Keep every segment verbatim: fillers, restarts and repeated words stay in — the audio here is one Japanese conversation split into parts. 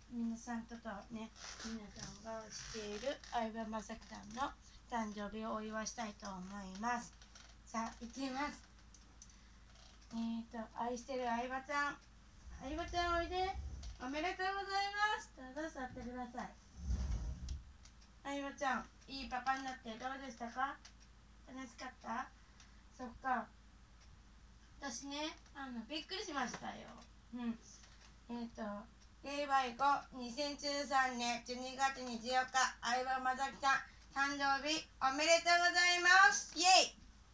皆さんととね、皆さんが知っている相葉雅紀さんの誕生日をお祝いしたいと思います。さあ、いきます。えーと、愛してる相葉ちゃん。相葉ちゃんおいで。おめでとうございます。どうぞ座ってください。相葉ちゃん、いいパパになってどうでしたか？楽しかった？そっか。私ね、あの、びっくりしましたよ。うん。えっ、ー、と、令和以降、にせんじゅうさんねんじゅうにがつにじゅうよっか、相葉雅紀さん、誕生日おめでとうございます。イエ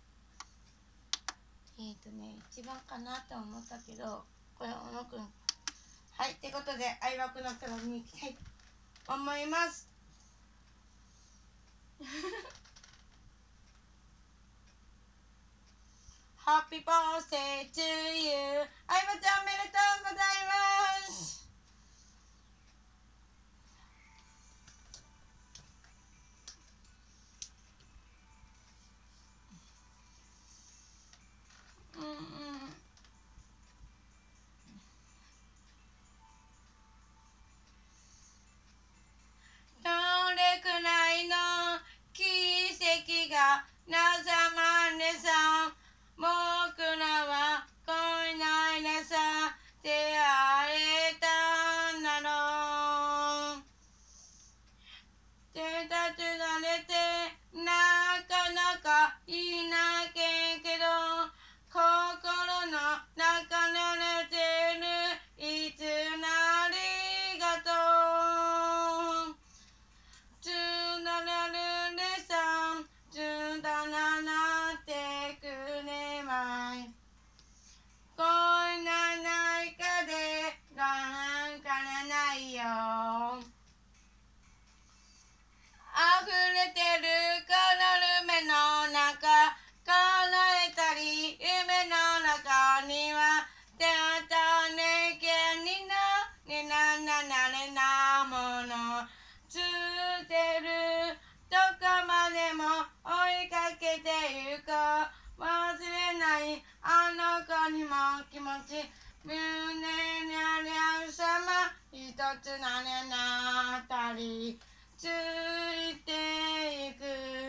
イ。えっ、ー、とね、一番かなと思ったけど、これ、小野くん。はい、ってことで、相葉くんのところに行きたいと思います。ハッピーバースデートゥーユー。相葉ちゃんおめでとうございます。うんうん。どれくらいの奇跡がなさまんでさ、僕らは恋ないでさ出会えたんだろう。手立てられてなかなかいなけんけど、心の中で寝てるいつなりがとう。つながるでさ、つながなってくれまい。恋なないかでなんからないよ。溢れてるこの夢の中、叶えたり夢の中にはただねけになになななれなものつける。どこまでも追いかけてゆこう。忘れないあの子にも気持ち胸にありゃさま一つなれなったりついていく。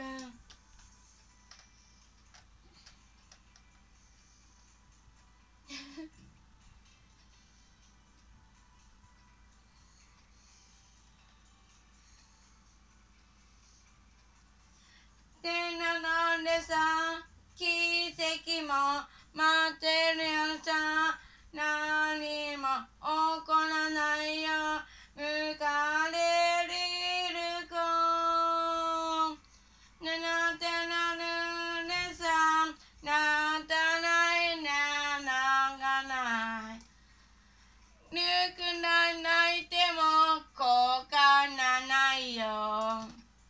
手なのでさ、奇跡も待ってるよさ。何も起こらないよ。浮かれる子。ねなってなるでさ。なったないななんかない。ぬくな泣いても後悔なないよ。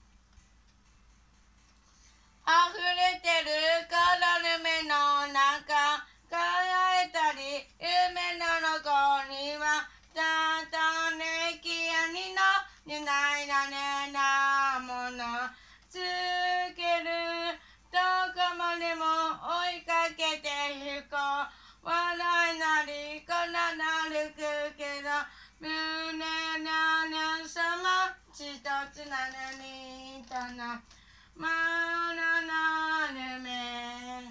溢れてるから夢の中、輝いたり夢の中にはただねきやにのねないらねなものつける。どこまでも追いかけてゆこう。笑いなりこななるくけど胸なにさま一つなのにとなまだなるめ。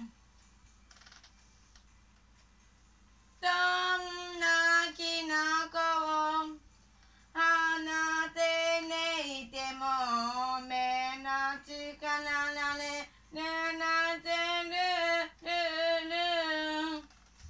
どんなきのこを放てねいても目の力なれねなってるるる。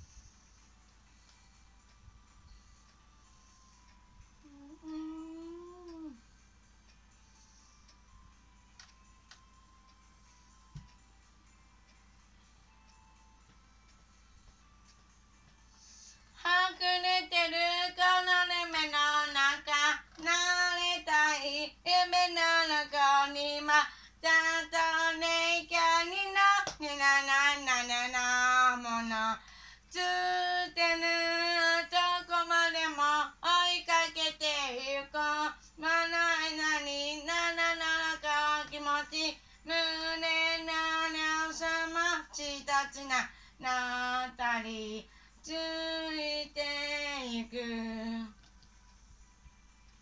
溢れてるこの夢の中、なりたい夢の中にまたとねきゃにのになななななものつける。どこまでも追いかけてゆこう。まないなになななか気持ち胸なにさま一つななったりついてゆく。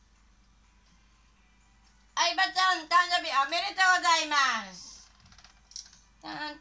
まちゃん、誕生日おめでとうございます。誕